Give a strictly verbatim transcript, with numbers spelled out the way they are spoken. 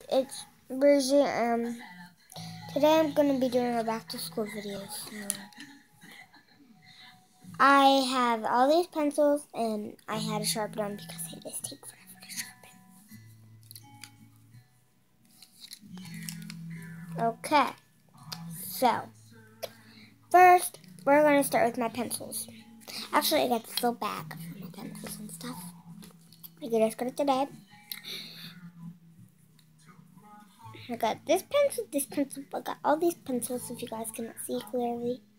it's Brizzy. Um, today I'm gonna be doing a back to school video. So I have all these pencils, and I had to sharpen them because they just take forever to sharpen. Okay, so first we're gonna start with my pencils. Actually, I got this little bag for my pencils and stuff. I just got it today. I got this pencil, this pencil. I got all these pencils. If you guys cannot see clearly,